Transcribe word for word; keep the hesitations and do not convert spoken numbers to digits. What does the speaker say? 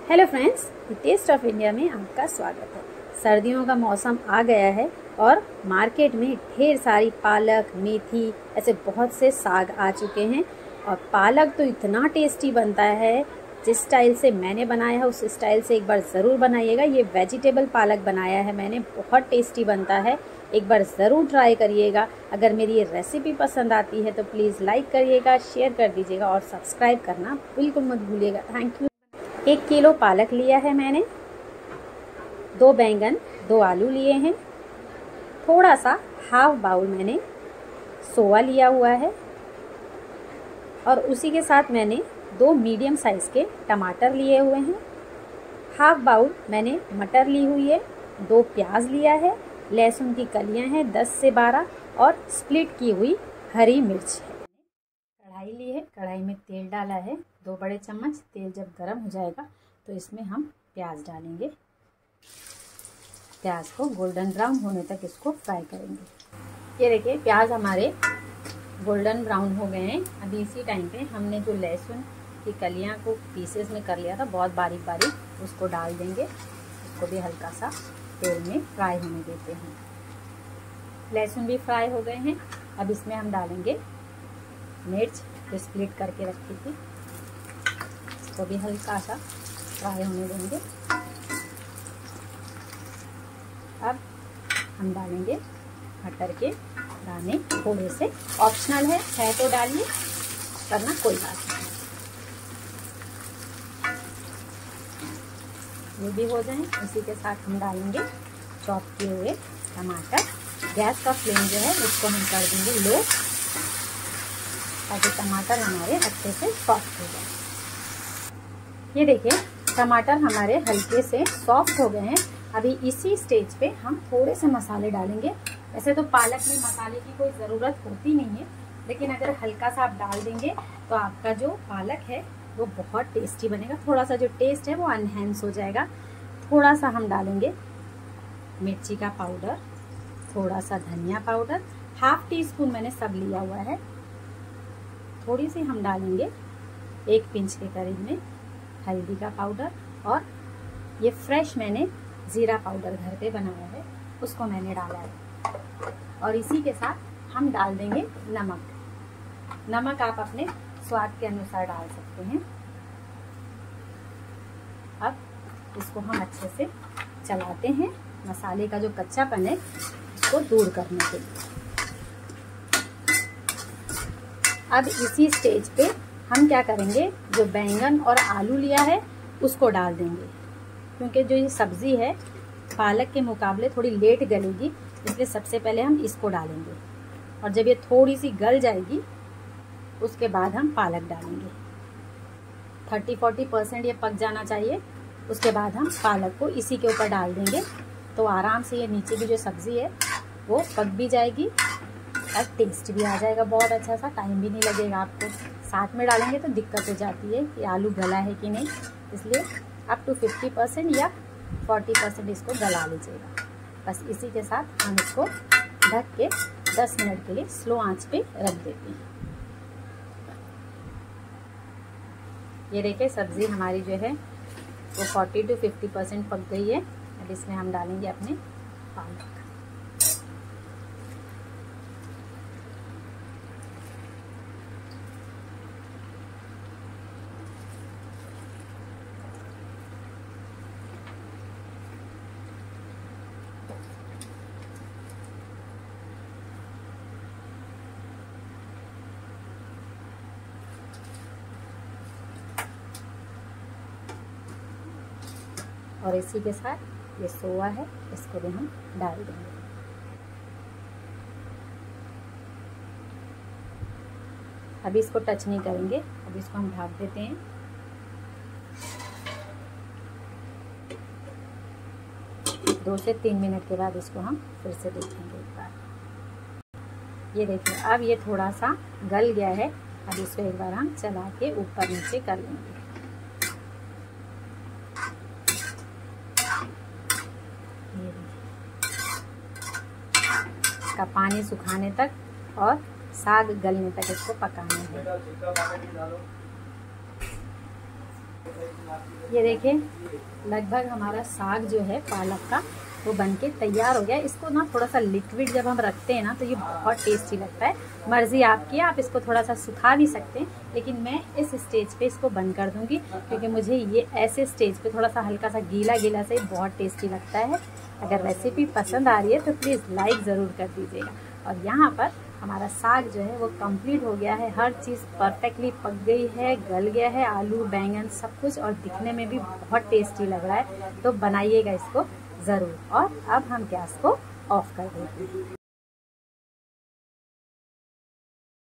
Hello friends, taste of India में आपका स्वागत है। सर्दियों का मौसम आ गया है और मार्केट में ढेर सारी पालक, मेथी, ऐसे बहुत से साग आ चुके हैं। और पालक तो इतना टेस्टी बनता है, जिस स्टाइल से मैंने बनाया है उस स्टाइल से एक बार ज़रूर बनाइएगा। ये वेजिटेबल पालक बनाया है मैंने, बहुत टेस्टी बनता है, एक बार ज़रूर ट्राई करिएगा। अगर मेरी ये रेसिपी पसंद आती है तो प्लीज़ लाइक करिएगा, शेयर कर दीजिएगा और सब्सक्राइब करना बिल्कुल मत भूलिएगा। Thank you. एक किलो पालक लिया है मैंने, दो बैंगन, दो आलू लिए हैं, थोड़ा सा हाफ बाउल मैंने सोया लिया हुआ है और उसी के साथ मैंने दो मीडियम साइज़ के टमाटर लिए हुए हैं, हाफ बाउल मैंने मटर ली हुई है, दो प्याज लिया है, लहसुन की कलियां हैं दस से बारह और स्प्लिट की हुई हरी मिर्च है। कढ़ाई ली है, कढ़ाई में तेल डाला है दो बड़े चम्मच। तेल जब गर्म हो जाएगा तो इसमें हम प्याज डालेंगे। प्याज को गोल्डन ब्राउन होने तक इसको फ्राई करेंगे। ये देखिए प्याज हमारे गोल्डन ब्राउन हो गए हैं। अभी इसी टाइम पे हमने जो लहसुन की कलियां को पीसेस में कर लिया था बहुत बारीक बारीक, उसको डाल देंगे। उसको भी हल्का सा तेल में फ्राई होने देते हैं। लहसुन भी फ्राई हो गए हैं। अब इसमें हम डालेंगे मिर्च जो स्प्लिट करके रखी थी, इसको भी हल्का सा फ्राई होने देंगे। अब हम डालेंगे मटर के दाने, थोड़े से ऑप्शनल है है तो डालिए, करना कोई बात नहीं। ये भी हो जाए, उसी के साथ हम डालेंगे चॉप किए हुए टमाटर। गैस का फ्लेम जो है उसको हम कर देंगे लो, ताकि टमाटर हमारे अच्छे से सॉफ्ट हो जाए। ये देखिए टमाटर हमारे हल्के से सॉफ्ट हो गए हैं। अभी इसी स्टेज पे हम थोड़े से मसाले डालेंगे। वैसे तो पालक में मसाले की कोई ज़रूरत होती नहीं है, लेकिन अगर हल्का सा आप डाल देंगे तो आपका जो पालक है वो बहुत टेस्टी बनेगा। थोड़ा सा जो टेस्ट है वो एनहेंस हो जाएगा। थोड़ा सा हम डालेंगे मिर्ची का पाउडर, थोड़ा सा धनिया पाउडर, हाफ टी स्पून मैंने सब लिया हुआ है। थोड़ी सी हम डालेंगे एक पिंच के करीब में हल्दी का पाउडर, और ये फ्रेश मैंने ज़ीरा पाउडर घर पे बनाया है, उसको मैंने डाला है। और इसी के साथ हम डाल देंगे नमक। नमक आप अपने स्वाद के अनुसार डाल सकते हैं। अब इसको हम अच्छे से चलाते हैं, मसाले का जो कच्चापन है उसको दूर करने के लिए। अब इसी स्टेज पे हम क्या करेंगे, जो बैंगन और आलू लिया है उसको डाल देंगे। क्योंकि जो ये सब्ज़ी है पालक के मुकाबले थोड़ी लेट गलेगी, इसलिए सबसे पहले हम इसको डालेंगे। और जब ये थोड़ी सी गल जाएगी उसके बाद हम पालक डालेंगे। थर्टी फोर्टी परसेंट ये पक जाना चाहिए, उसके बाद हम पालक को इसी के ऊपर डाल देंगे। तो आराम से ये नीचे की जो सब्ज़ी है वो पक भी जाएगी और टेस्ट भी आ जाएगा बहुत अच्छा सा। टाइम भी नहीं लगेगा आपको। साथ में डालेंगे तो दिक्कत हो जाती है कि आलू गला है कि नहीं, इसलिए अप टू फिफ्टी परसेंट या फोर्टी परसेंट इसको गला लीजिएगा। बस इसी के साथ हम इसको ढक के दस मिनट के लिए स्लो आंच पे रख देते हैं। ये देखिए सब्ज़ी हमारी जो है वो फोर्टी टू फिफ्टी परसेंट पक गई है। अब इसमें हम डालेंगे अपने पालक। और इसी के साथ ये सोया है, इसको भी हम डाल देंगे। अभी इसको टच नहीं करेंगे, अभी इसको हम ढक देते हैं। दो से तीन मिनट के बाद इसको हम फिर से देखेंगे एक बार। ये देखिए अब ये थोड़ा सा गल गया है। अब इसको एक बार हम चला के ऊपर नीचे कर लेंगे। का पानी सुखाने तक और साग गलने तक इसको पकाना है। ये देखिए लगभग हमारा साग जो है पालक का वो बनके तैयार हो गया। इसको ना थोड़ा सा लिक्विड जब हम रखते हैं ना तो ये बहुत टेस्टी लगता है। मर्जी आपकी है, आप इसको थोड़ा सा सुखा भी सकते हैं, लेकिन मैं इस स्टेज पे इसको बंद कर दूंगी क्योंकि मुझे ये ऐसे स्टेज पे थोड़ा सा हल्का सा गीला गीला से बहुत टेस्टी लगता है। अगर रेसिपी पसंद आ रही है तो प्लीज़ लाइक ज़रूर कर दीजिएगा। और यहाँ पर हमारा साग जो है वो कंप्लीट हो गया है, हर चीज़ परफेक्टली पक गई है, गल गया है, आलू बैंगन सब कुछ, और दिखने में भी बहुत टेस्टी लग रहा है। तो बनाइएगा इसको ज़रूर। और अब हम गैस को ऑफ कर देते हैं।